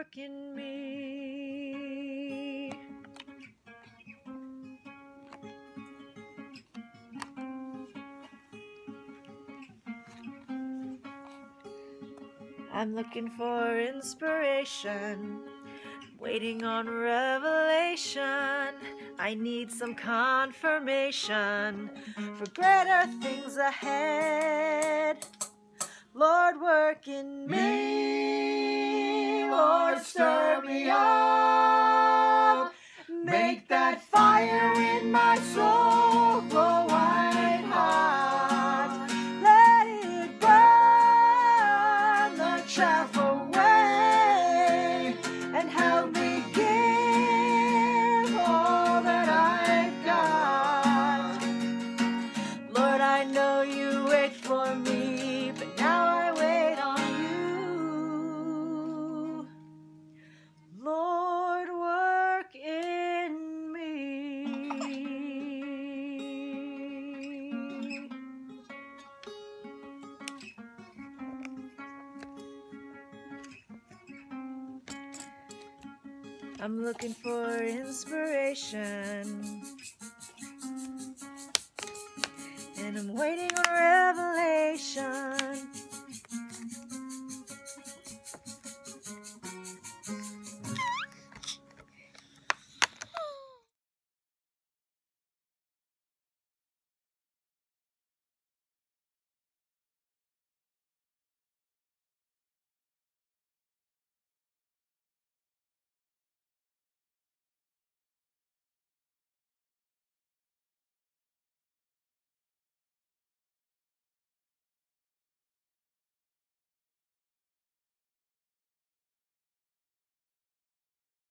work in me. I'm looking for inspiration, waiting on revelation. I need some confirmation for greater things ahead. Lord, work in me. Lord, stir me up. Make that fire in my soul glow white hot. Let it burn the chaff away and help me give all that I've got. Lord, I know you wait for me, but now I wait on you. Lord, work in me. I'm looking for inspiration, and I'm waiting on revelation.